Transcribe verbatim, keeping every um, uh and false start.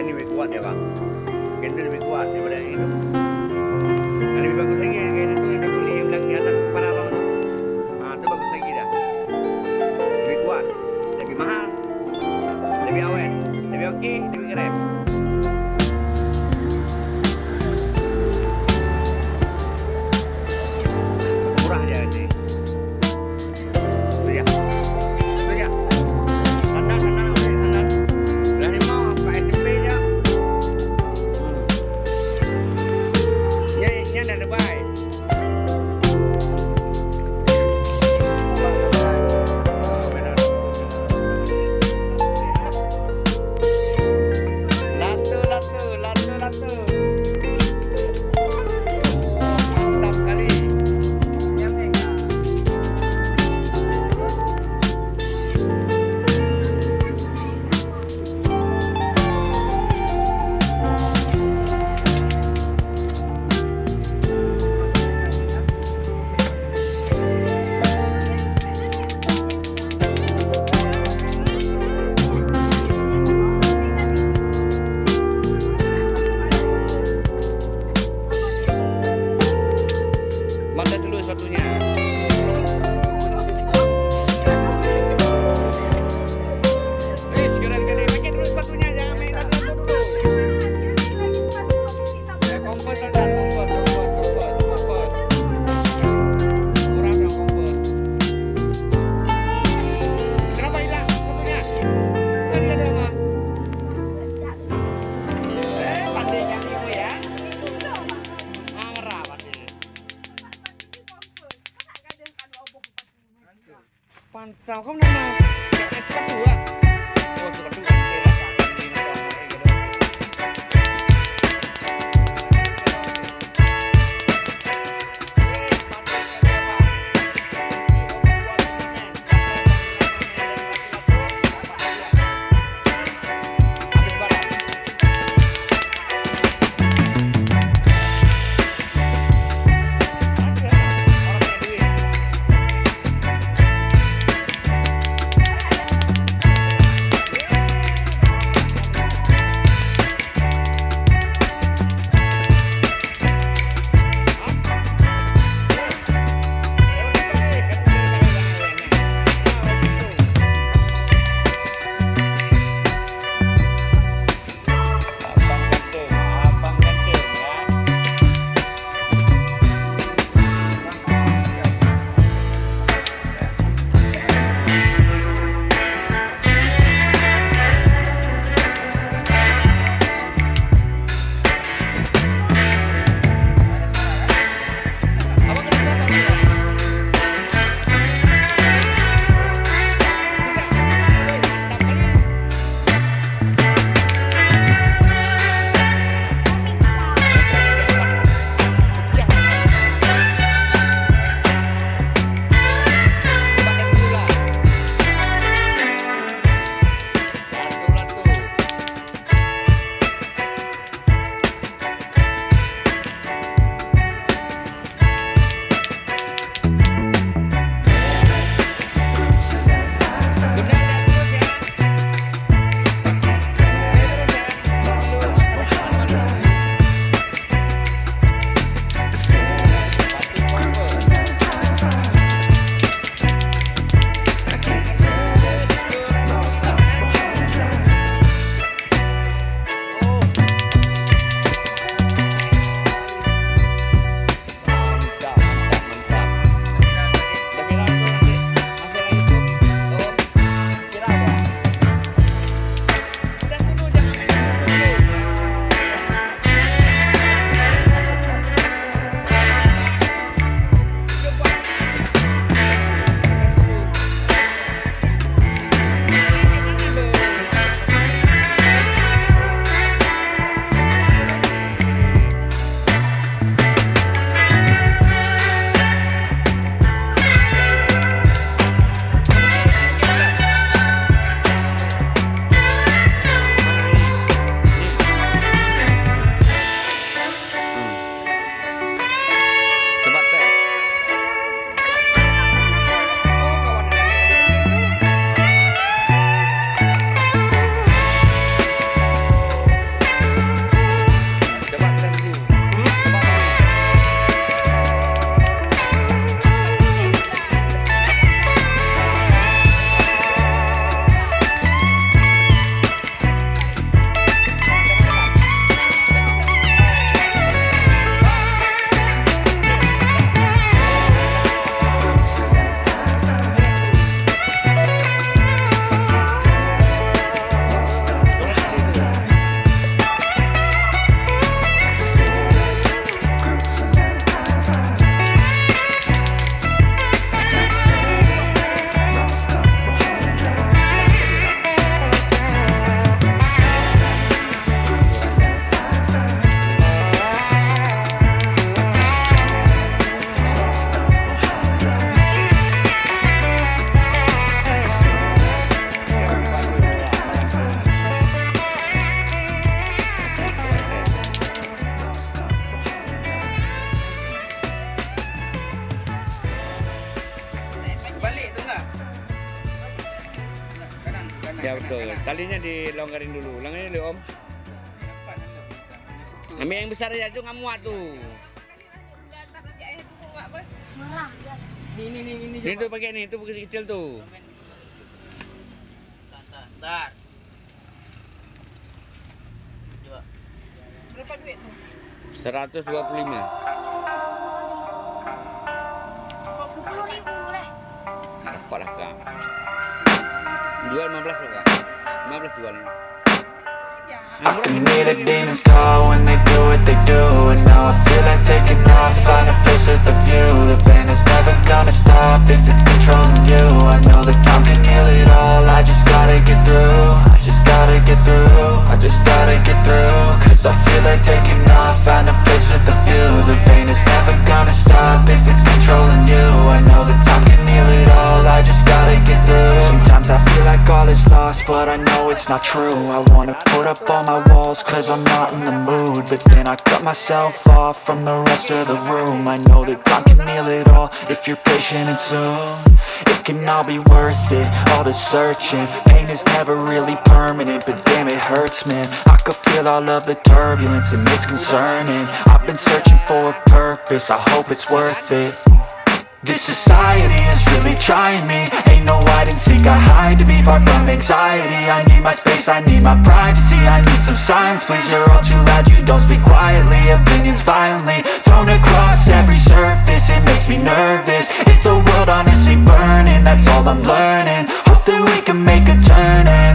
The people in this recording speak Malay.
Yang ini lebih kuat ya bang. Yang ini lebih kuat daripada yang itu. Yang lebih bagus lagi yang ini tuh yang satu li yang bilang di atas kepala abang tu. Ah tu bagus lagi dah. Lebih kuat, lebih mahal, lebih awet, lebih okey, lebih keren. Murah dia ni. Tu dia. Tu dia. Sandal, sandal, sandal. Dah ni mau pakai S M P je. Ni ni dah lebay. Ya betul. Talinya dilonggarin dulu. Langgarin dulu om. Ambil yang besar aja tuh nggak muat tuh. Ini ini ini ini. Ini tuh pakai nih, itu bekas kecil tuh. Tar. Berapa duit tuh? seratus dua puluh lima. sepuluh ribu boleh. Apa lah kak? Jual lima belas loh kak. lima belas jualnya. I can hear the demons call when they do what they do. And now I feel like taking off, find a place with a view. The pain is never gonna stop if it's controlling you. I know that time can heal it all, I just gotta get through. I just gotta get through, I just gotta get through. Cause I feel like taking off, find a place with a view. The pain is never gonna stop if it's controlling you. I know that time can heal it all, I just gotta get through. Sometimes I feel like all is lost, but I know it's not true. I wanna put up all my walls cause I'm not in the mood, but then I cut myself off from the rest of the room. I know that time can heal it all if you're patient and soon it can all be worth it, all the searching. Pain is never really permanent, but damn it hurts man. I could feel all of the turbulence and it's concerning. I've been searching for a purpose, I hope it's worth it. This society is really trying me. Ain't no hide and seek, I hide to be far from anxiety. I need my space, I need my privacy. I need some silence, please, you're all too loud. You don't speak quietly, opinions violently thrown across every surface. It makes me nervous, is the world honestly burning? That's all I'm learning. Hope that we can make a turn and